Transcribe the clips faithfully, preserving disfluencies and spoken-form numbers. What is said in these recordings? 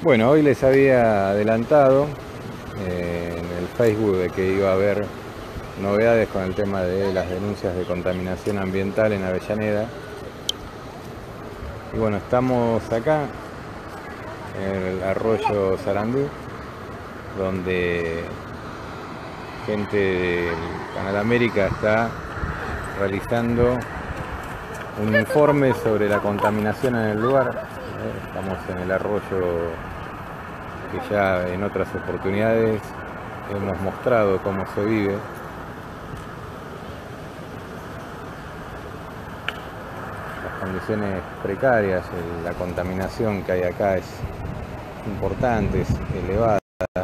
Bueno, hoy les había adelantado eh, en el Facebook de que iba a haber novedades con el tema de las denuncias de contaminación ambiental en Avellaneda. Y bueno, estamos acá en el arroyo Sarandí, donde gente del Canal América está realizando un informe sobre la contaminación en el lugar. Estamos en el arroyo que ya en otras oportunidades hemos mostrado cómo se vive. Las condiciones precarias, la contaminación que hay acá es importante, es elevada.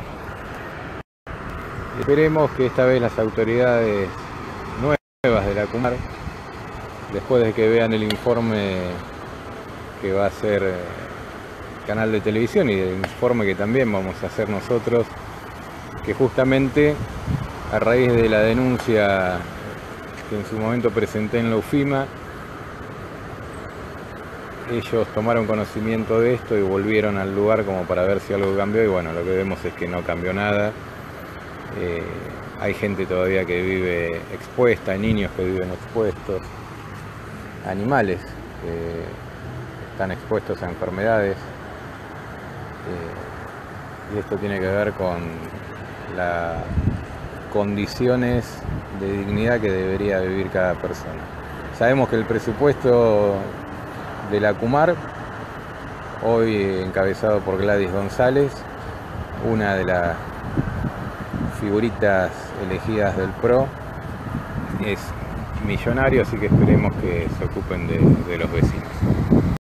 Esperemos que esta vez las autoridades nuevas de la CUMAR, después de que vean el informe que va a hacer el canal de televisión y el informe que también vamos a hacer nosotros, que justamente a raíz de la denuncia que en su momento presenté en la UFIMA, ellos tomaron conocimiento de esto y volvieron al lugar como para ver si algo cambió, y bueno, lo que vemos es que no cambió nada. Eh, hay gente todavía que vive expuesta, hay niños que viven expuestos, animales que están expuestos a enfermedades, eh, y esto tiene que ver con las condiciones de dignidad que debería vivir cada persona. Sabemos que el presupuesto de la CUMAR, hoy encabezado por Gladys González, una de las figuritas elegidas del P R O, es millonario, así que esperemos que se ocupen de, de los vecinos.